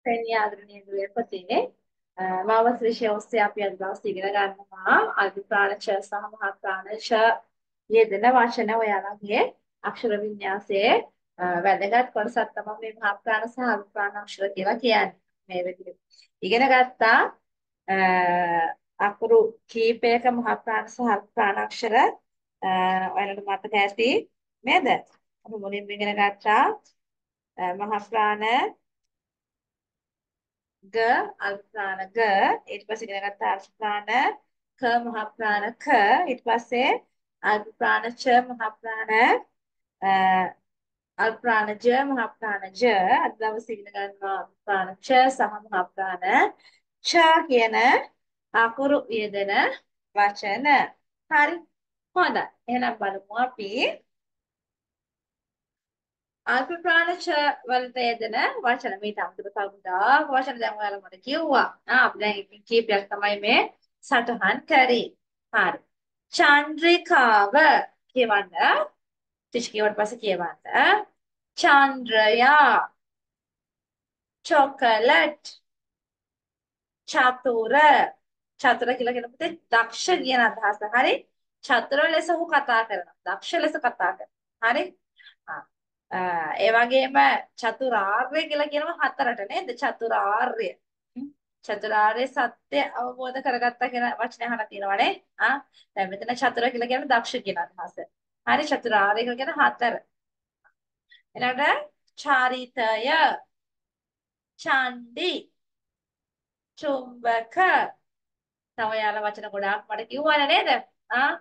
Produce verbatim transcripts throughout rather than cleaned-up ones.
පෙනී ආදරණීය දුවපතේ මාවස් විෂය ඔස්සේ අපි අද දවසේ ඉගෙන ගන්නවා අල්ප ප්‍රාණච සහ මහා ප්‍රාණච යෙදෙන වචන ඔයාලගේ අක්ෂර වින්‍යාසයේ වැදගත් කොටසක් තමයි මේ මහා ප්‍රාණ සහ අල්ප ප්‍රාණ අක්ෂර කියලා කියන්නේ. මේ විදිහට ඉගෙන ගත්තා අකුරු කීපයක මහා ප්‍රාණ සහ අල්ප ප්‍රාණ අක්ෂර ඔයාලට මතක ඇති නේද? අපි මුලින්ම ඉගෙන ගත්තා මහා ප්‍රාණ ග අල්ප ප්‍රාණ ග ඊට පස්සේ ඉගෙන ගත්තා අල්ප ප්‍රාණ ක මහා ප්‍රාණ ක ඊට පස්සේ අල්ප ප්‍රාණ ච මහා ප්‍රාණ අල්ප ප්‍රාණ ජ මහා ප්‍රාණ ජ අද දවසේ ඉගෙන ගන්නවා අල්ප ප්‍රාණ ච සහ මහා ප්‍රාණ ච කියන අකුරු යෙදෙන වචන. හරි. හොඳයි. එහෙනම් බලමු අපි අල්ප ප්‍රාණච වලට යෙදෙන වචන මේ අමතර කවුදා වචන දැන් ඔයාලා මට කිව්වා. ආ අපි දැන් ඉතින් කීපයක් තමයි මේ සටහන් කරේ. හරි. චන්ද්‍රිකාව කියවන්න. ටිච් කියවට පස්සේ කියවන්න. චන්ද්‍රයා චොකලට් චතුර චතුර කියලා කියනකොට දක්ෂ කියන අදහස. හරි. චතුර ලෙස ඔහු කතා කරනවා. දක්ෂ ලෙස කතා කරනවා. හරි. ඒ වගේම චතුරාර්ය කියලා කියනවා හතරට නේද? චතුරාර්ය. චතුරාර්ය සත්‍ය අවබෝධ කරගත්තා කියන වචනේ අහලා තියෙනවනේ. ආ දැන් මෙතන චතුර කියලා කියන්නේ දක්ෂ කියන අදහස. හරි චතුරාර්ය කියලා කියන හතර. ඊළඟට චාරිතය, චණ්ඩි, චුම්බක. තව යාලා වචන ගොඩාක් මට කිව්වනේ නේද? ආ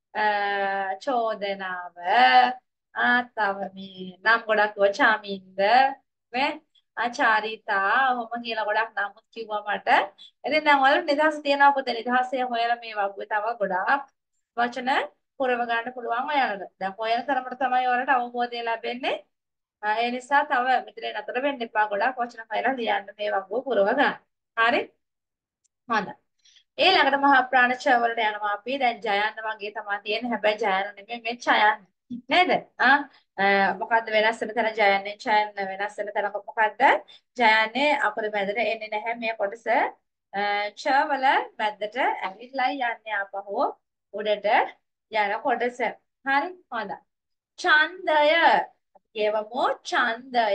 චෝදනාව ආ තව මේ නම් ගොඩක් කිව්වා චාමින්ද මේ ආචාරිතා ඔහොම කියලා ගොඩක් නම් කිව්වා මට. ඉතින් දැන් ඔයාලට නිදහස තියනවා පොතේ නිදහසේ හොයලා මේ වගේ තව ගොඩාක් වචන පුරව ගන්න පුළුවන් ඔයාලට. දැන් හොයන තරමට තමයි ඔයාලට අවබෝධය ලැබෙන්නේ. ඒ නිසා තව මෙතන නතර වෙන්න එපා. ගොඩාක් වචන හොයලා ලියන්න මේ වගේ පුරව ගන්න. හරි? හොඳයි. ඊළඟට මහා ප්‍රාණච වලට යනවා අපි. දැන් ජයන්න වගේ තමයි තියෙන්නේ. හැබැයි ජයන්න නෙමෙයි මේ චයන්න. නේද? ආ මොකද්ද වෙනස් වෙන තැන ජයන්නේ චයන්න වෙනස් වෙන තැන මොකද්ද? ජයන්නේ අපේ මැදට එන්නේ නැහැ මේ කොටස. ච වල මැදට ඇවිල්ලා යන්නේ ආපහු උඩට යන කොටස. හරි? හොඳයි. ඡන්දය කියවමු ඡන්දය.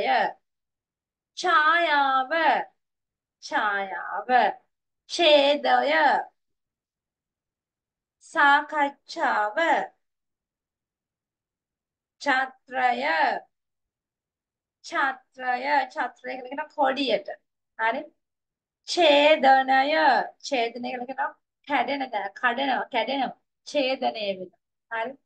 ඡායාව ඡායාව. ඡේදය සාකච්ඡාව. ඡත්‍රය ඡත්‍රය ඡත්‍රය කියලා කියන කොඩියට. හරි. ඡේදනය ඡේදනය කියලා කියන කැඩෙන දා කඩනවා කැඩෙනවා ඡේදනය වෙනවා. හරි.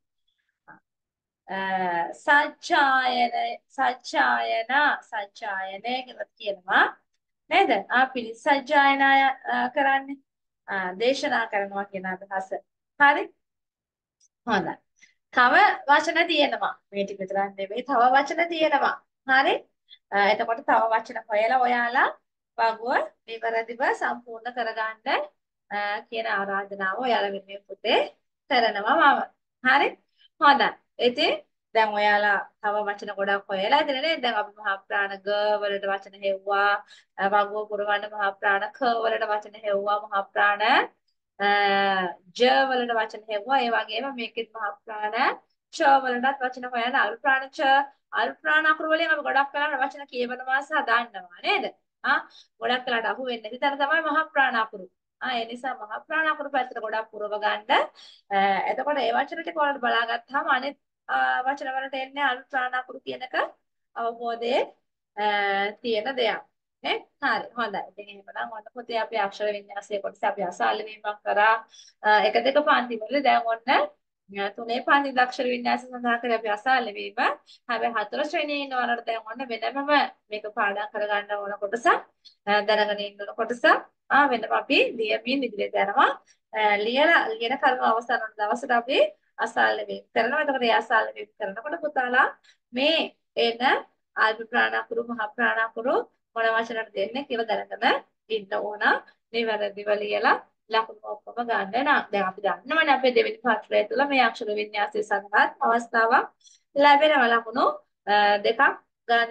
සච්ඡායන සච්ඡායන සච්ඡායනය කියලා කියනවා නේද? ආ පිළිසජ්ජායනා කරන්නේ දේශනා කරනවා කියන අදහස. හරි. හොඳයි. තව වචන තියෙනවා. මේ ටික විතරක් නෙවෙයි තව වචන තියෙනවා. හරි. එතකොට තව වචන හොයලා ඔයාලා වගුව නිවැරදිව සම්පූර්ණ කරගන්න කියන ආරාධනාව ඔයාලා වෙනුවෙන් පුතේ කරනවා මම. හරි. හොඳයි. ඉතින් දැන් ඔයාලා තව වචන ගොඩක් හොයලා ඉතින් නේද? දැන් අපි මහා ප්‍රාණ ග වලට වචන හෙව්වා. වගුව පුරවන්න මහා ප්‍රාණ ක වලට වචන හෙව්වා. මහා ප්‍රාණ ජ වලට වචන හෙව්වා. ඒ වගේම මේකෙත් මහා ප්‍රාණ ච වලටත් වචන හොයන අල්ප ප්‍රාණ ච අල්ප ප්‍රාණ අකුරු වලින් අපි ගොඩක් වෙලාවට වචන කියවනවා සහ දාන්නවා නේද? ආ ගොඩක් වෙලාවට අහු වෙන්නේ නැති තැන තමයි මහා ප්‍රාණ අකුරු. ආ ඒ නිසා මහා ප්‍රාණ අකුරු පැත්තට ගොඩක් පුරව ගන්න. එතකොට ඒ වචන ටික වලට බලාගත්තාම අනිත් වචන වලට එන්නේ අල්ප ප්‍රාණ අකුරු කියනක අවබෝධයේ තියෙන දෙයක්. නේ? හරි. හොඳයි. ඉතින් එහෙමනම් ඔන්න පුතේ අපි අක්ෂර වින්‍යාසයේ කොටස අපි අසාල වීමක් කරා. එක දෙක පන්ති වල දැන් ඔන්න තුනේ පන්ති අක්ෂර වින්‍යාස සඳහා කරේ අපි අසාල වීම. හැබැයි හතර ශ්‍රේණියේ ඉන්නවලට දැන් ඔන්න වෙනමම මේක පාඩම් කරගන්න ඕන කොටසක් දැනගෙන ඉන්න කොටසක්. ආ වෙනම අපි ලියමින් ඉදිරියට යනවා. ලියලා ලියන කර්ම අවසන් වන දවසට අපි අසාල වීම කරනවා. එතකොට ඒ අසාල වීම කරනකොට පුතාලා මේ එන අල්ප ප්‍රාණ අකුරු මහා ප්‍රාණ අකුරු මොන වචනට දෙන්නේ කියලා දැනගෙන ඉන්න ඕන. නිවැරදිව ලියලා ලකුණු ඔක්කොම ගන්න නම් දැන් අපි දන්නවනේ අපේ දෙවෙනි පාඩමේ තුල මේ අක්ෂර වින්‍යාසය සඳහා අවස්ථාවක් ලැබෙනවා ලකුණු දෙකක් ගන්න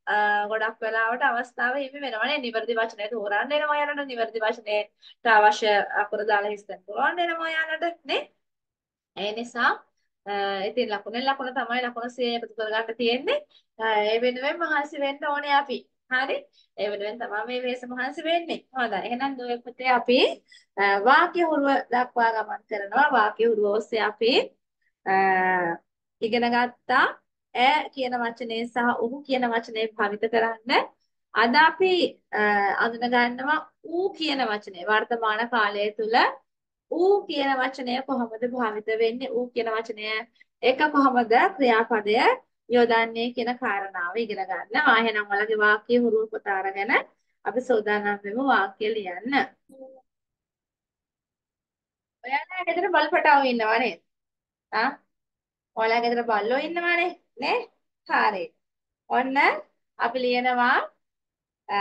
ගොඩක් වෙලාවට අවස්ථාව හිමි වෙනවනේ නිවැරදි වචනය තෝරන්න එනවා යාලට නිවැරදි වචනයට අවශ්‍ය අකුර දාලා හිස්තෙන් පුළුවන් වෙනවා යාලට නේ ඒ නිසා අ, ඉතින් ලකුණෙන් ලකුණ තමයි ලකුණ සියය එකතු කරගන්න තියෙන්නේ. අ, ඒ වෙනුවෙන් මහන්සි වෙන්න ඕනේ අපි. හරි? ඒ වෙනුවෙන් තමයි මේ වෙහෙස මහන්සි වෙන්නේ. හොඳයි. එහෙනම් දුවේ පුතේ අපි අ, වාක්‍ය හුරුව දක්වා ගමන් කරනවා. වාක්‍ය හුරුව ඔස්සේ අපි අ, ඉගෙන ගත්තා. ඈ කියන වචනේ සහ උහු කියන වචනේ භාවිත කරන්න. අද අපි අ, අඳුන ගන්නවා ඌ කියන වචනේ වර්තමාන කාලය තුල ඌ කියන වචනය කොහොමද භාවිත වෙන්නේ ඌ කියන වචනය එක කොහොමද ක්‍රියාපදය යොදන්නේ කියන කාරණාව ඉගෙන ගන්න. ආ එහෙනම් ඔයාලගේ වාක්‍ය හුරුව පොත අරගෙන අපි සූදානම් වෙමු වාක්‍ය ලියන්න. ඔයාලා ගෙදර බලපටාව ඉන්නව නේද? ආ ඔයාලා ගෙදර බල්ලෝ ඉන්නවනේ නේ? හරි. ඔන්න අපි ලියනවා අ,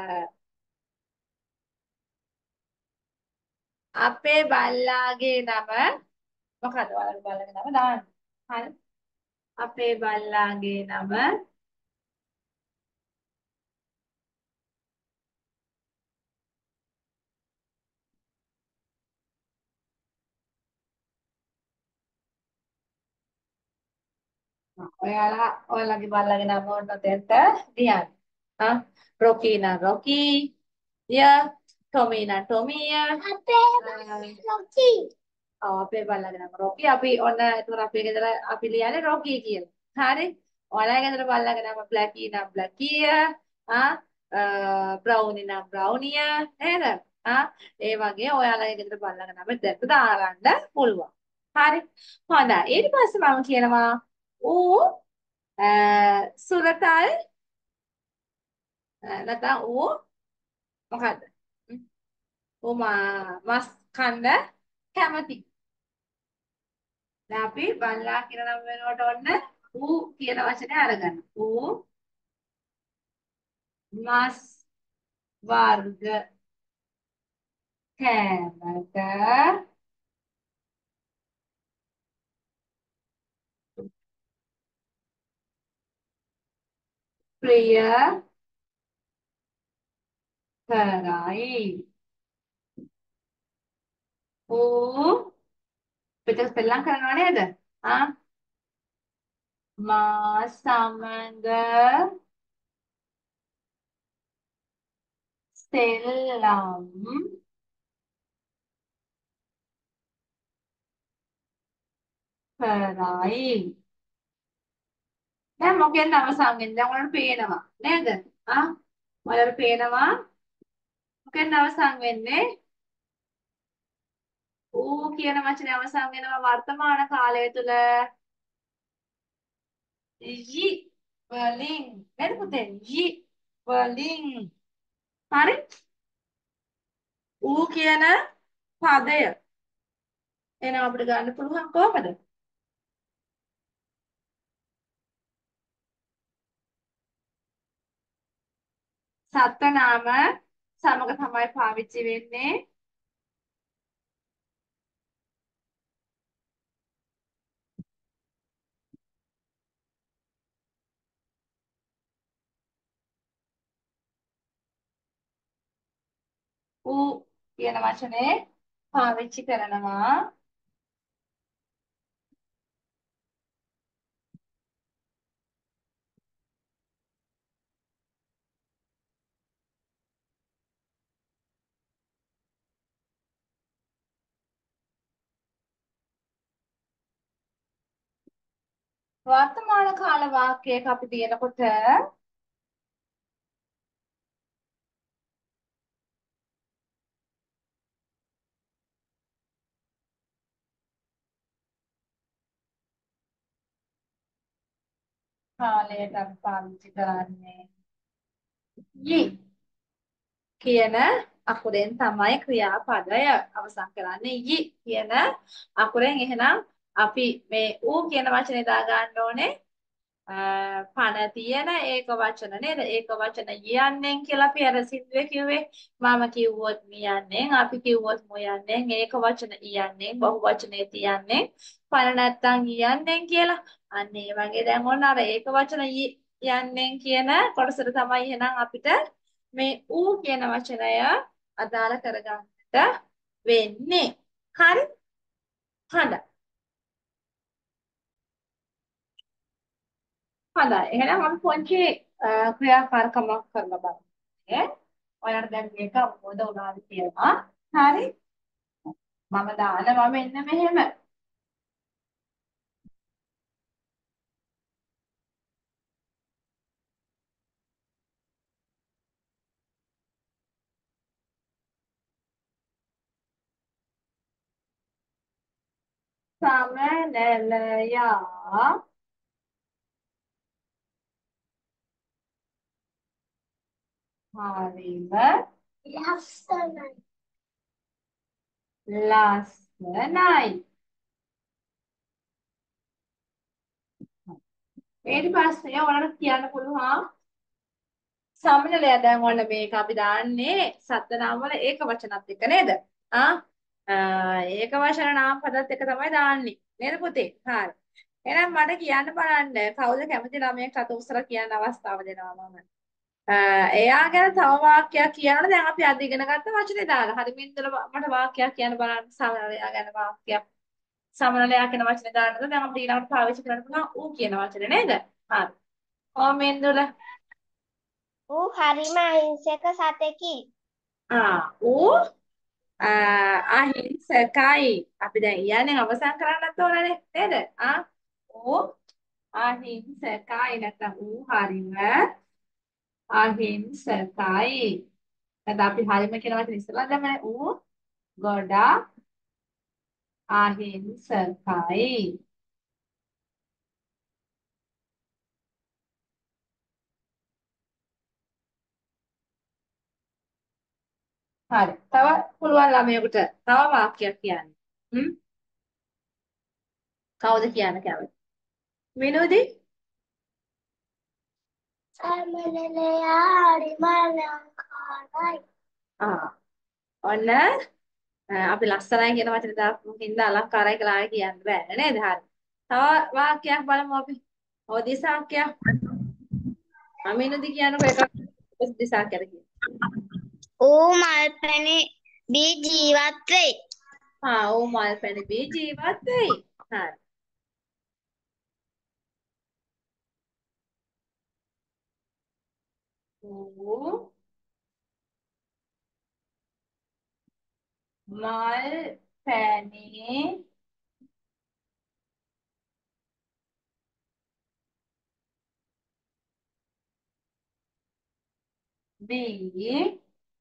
අපේ බල්ලාගේ නම මොකද ඔයාලගේ බල්ලාගේ නම දාන්න. හරි. අපේ බල්ලාගේ නම ඔයාලා ඔයාලගේ බල්ලාගේ නම ඕන දෙන්න ලියන්න. ආ රොකී නම් රොකී ය ටොමී නම් ටොමී ය අපේ රොකී ඔව් අපේ බල්ලාගේ නම රොකී අපි ඔන්න ඒතර අපේ ගෙදර අපි ලියන්නේ රොකී කියලා. හරි. ඔයාලගේ ගෙදර බල්ලාගේ නම බ්ලැකී නම් බ්ලැකී ය ආ බ්‍රවුනි නම් බ්‍රවුනිය නේද? ආ ඒ වගේ ඔයාලගේ ගෙදර බල්ලාගේ නම දෙක දාගන්න පුළුවන්. හරි. හොඳයි. ඊට පස්සේ මම කියනවා ඌ සුරතල් නැත්නම් ඌ මොකද්ද? ඌ මා- මස් කන්න කැමති. දැන් අපි බල්ලා කියන නම වෙනකොට ඔන්න ඌ කියන වචනේ අරගන්න. ඌ මස් වර්ග කෑමට ප්‍රිය කරයි. ඌ පිටස් පෙල්ලම් කරනව නේද? ආ මා සමග සෙල්ලම් කරයි. දැන් මොකෙන්ද අවසන් වෙන්නේ? දැන් ඔයාලට පේනවා නේද? ආ ඔයාලට පේනවා මොකෙන්ද අවසන් වෙන්නේ? ඌ කියන වචනේ අවසන් වෙනවා වර්තමාන කාලය තුල යි වලින් නේද පුතේ? යි වලින් හරි? ඌ කියන පදය එහෙනම් අපිට ගන්න පුළුවන් කොහමද? සත්ත්වනාම සමග තමයි පාවිච්චි වෙන්නේ. ඌ කියන වචනේ පාවිච්චි කරනවා. වර්තමාන කාල වාක්‍යයක අපි තියෙනකොට කාලයට අපි පාවිච්චි කරන්නේ යි කියන අකුරෙන් තමයි ක්‍රියාපදය අවසන් කරන්නේ යි කියන අකුරෙන් එහෙනම් අපි මේ ඌ කියන වචනේ දා ගන්න ඕනේ අ, පණ තියෙන ඒක වචන නේද? ඒක වචන යන්නේ කියලා අපි අර සින්දුවේ කිව්වේ. මම කිව්වොත් මියන්නේ, අපි කිව්වොත් මොයන්නේ, ඒක වචන යන්නේ, බහු වචනේ තියන්නේ, පණ නැත්තම් යන්නේ කියලා. අන්න ඒ වගේ දැන් ඔන්න අර ඒක වචන යන්නෙන් කියන කොටසට තමයි එහෙනම් අපිට මේ ඌ කියන වචනය අදාළ කරගන්නට වෙන්නේ. හරි? හොඳයි. හොඳයි. එහෙනම් අපි පොන්චි ක්‍රියාකාරකමක් කරලා බලමු. ඈ ඔයාලට දැන් මේක අවබෝධ වුණාද කියලා. හරි? මම දානවා මෙන්න මෙහෙම. සමනලයා හරිම ලස්සනයි. ලස්සනයි. ඊට පස්සේ ඔයාලට කියන්න පුළුවන් සමනලය දැන් ඔන්න මේක අපි දාන්නේ සත්ත්ව නාම වල ඒක වචනත් එක්ක නේද? ආ ආ, ඒක වචන නාම පදත් එක තමයි දාන්නේ නේද පුතේ? හරි. එහෙනම් මට කියන්න බලන්න කවුද කැමති ළමයෙක් අත උස්සලා කියන්න අවස්ථාව දෙනවා මම. අ, එයා ගැන තව වාක්‍යයක් කියනවනේ දැන් අපි අද ඉගෙන ගත්ත වචනේ දාලා. හරි මින්දල මට වාක්‍යයක් කියන්න බලන්න සමනලයා ගැන වාක්‍යයක්. සමනලයා කියන වචනේ දාන්නද දැන් අපිට ඊළඟට පාවිච්චි කරන්න පුළුවන් ඌ කියන වචනේ නේද? හරි. ඔව් මින්දුල. ඌ හරිම අහිංසක සතෙකි. ආ ඌ ආ, අහිංසකයි. අපි දැන් යන්නේ අවසන් කරන්නත් ඕනනේ නේද? ආ ඌ අහිංසකයි නැත්නම් ඌ හරිම අහිංසකයි. නැත්නම් අපි හරිම කියන වචනේ ඉස්සලා දැම්මනේ ඌ ගොඩාක් අහිංසකයි. හරි. තව පුළුවන් ළමයෙකුට තව වාක්‍යයක් කියන්න. හ්ම් කවුද කියන්න කැමති? විනෝදි? සමනලයා හරිම අලංකාරයි. ආ ඔන්න අපි ලස්සනයි කියන වචනේ දාපු හින්දා අලංකාරයි කියලා ආයෙ කියන්න බෑ නේද? හරි. තව වාක්‍යයක් බලමු අපි. ඔය දිසාක්‍යයක්. අමිනුදි කියනකො එකක් දිසාක්‍යද කියන. ඌ මල් පැණි බී ජීවත් වෙයි. ආ ඌ මල් පැණි බී ජීවත් වෙයි. හරි. ඌ මල් පැණි බී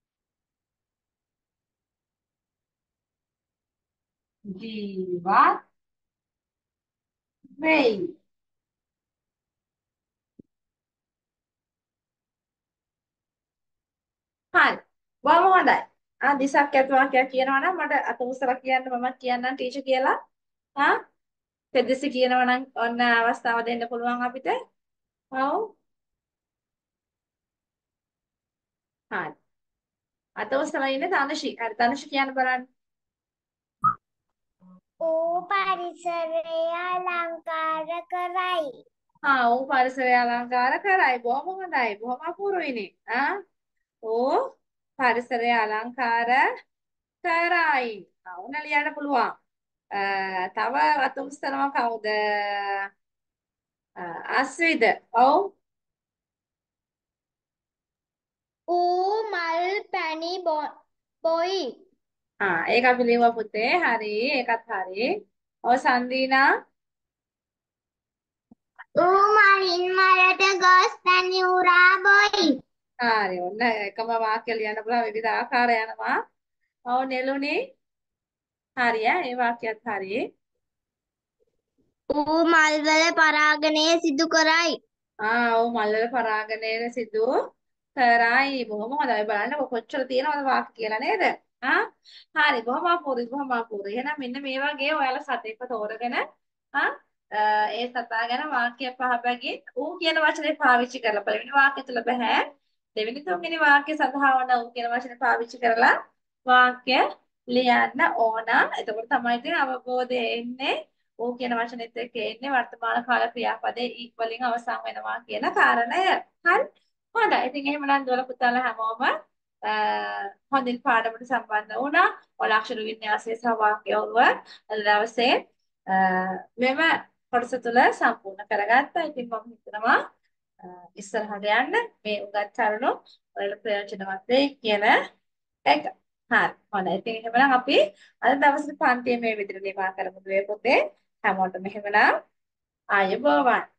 ජීවත් වෙයි. හරි. බොහොම හොඳයි. ආ දිසාක්‍යත් වාක්‍යයක් කියනවා නම් මට අත උසලා කියන්න මම කියන්නම් ටීචර් කියලා. ආ තෙදෙසි කියනවා නම් ඔන්න අවස්ථාව දෙන්න පුළුවන් අපිට. ඔව්. හරි. අත උසලා ඉන්නේ තනුෂි. හරි තනුෂි කියන්න බලන්න. ඌ පරිසරය අලංකාර කරයි. ආ ඌ පරිසරය අලංකාර කරයි. බොහොම හොඳයි. බොහොම අපූර්වයිනේ. ආ ඌ පරිසරය අලංකාර කරයි. ආ උන ලියන්න පුළුවන්. අ, තව අත උස්සනවා කවුද? අ, අස්විද. ඔව්. ඌ මල් පැණි බොයි. ආ ඒක අපි ලියුවා පුතේ. හරි. ඒකත් හරි. ඔව් සංදීනා. ඌ මලින් මලට ගොස් පැණි උරා බොයි. හරි. ඔන්න එකම වාක්‍ය ලියන්න පුළුවන් විවිධ ආකාර යනවා. ඔව් නෙළුනේ. හරි ඈ. ඒ වාක්‍යත් හරි. ඌ මල්වල පරාගණය සිදු කරයි. ආ ඔව් මල්වල පරාගණය සිදු කරයි. බොහොම හොඳයි. බලන්න කොච්චර තියෙනවද වාක්‍ය කියලා නේද? ආ හරි. බොහොම අපූර්වයි. බොහොම අපූර්වයි. එහෙනම් මෙන්න මේ වගේ ඔයාලා සතෙක්ව තෝරගෙන ආ ඒ සතා ගැන වාක්‍ය පහ බැගින් ඌ කියන වචනේ පාවිච්චි කරලා පළවෙනි වාක්‍ය තුල බෑ. දෙවෙනි තුන්වෙනි වාක්‍ය සඳහා වන ඌ කියන වචනේ පාවිච්චි කරලා වාක්‍ය ලියන්න ඕන. එතකොට තමයි ඉතින් අවබෝධය එන්නේ. ඕ කියන වචනේත් එක්ක එන්නේ වර්තමාන කාල ක්‍රියාපදයේ ඊ වලින් අවසන් වෙනවා කියන කාරණය. හරි. හොඳයි. ඉතින් එහෙමනම් දොළ පුතාලා හැමෝම අ, හොඳින් පාඩමට සම්බන්ධ වුණා. ඔයාලා අක්ෂර වින්‍යාසය සහ වාක්‍ය ඔරුව අද දවසේ අ, මෙම කොටස තුළ සම්පූර්ණ කරගත්තා. ඉතින් මම හිතනවා අ, ඉස්සරහට යන්න මේ උගත් කරුණු ඔයාලට ප්‍රයෝජනවත් වෙයි කියන එක. හරි. හොඳයි. ඉතින් එහෙමනම් අපි අද දවසේ පන්තියේ මේ විදිහට නිමා කරමු දුවේ පුතේ. හැමෝටම එහෙමනම් ආයුබෝවන්.